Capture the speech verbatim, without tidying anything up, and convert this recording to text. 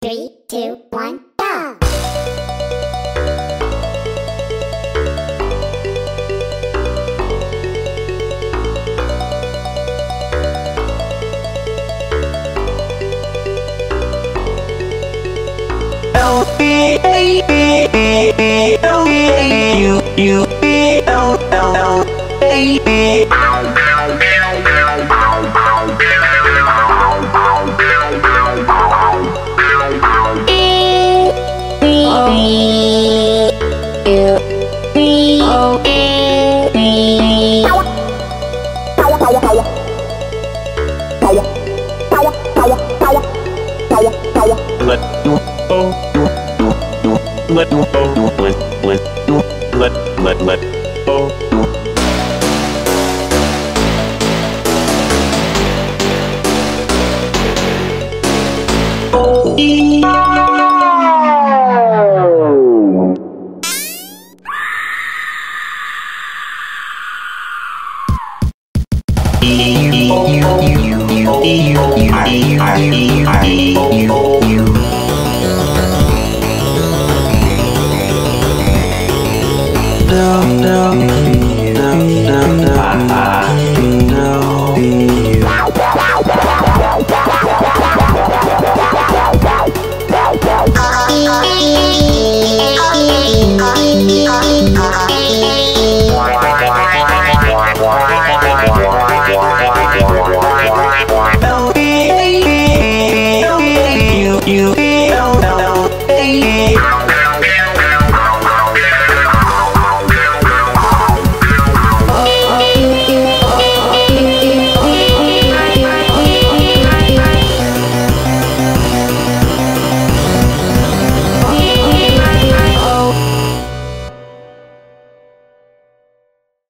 Three, two, one, go! L B A B B L B A U U B L L L A B. Let oh let oh let let let let let oh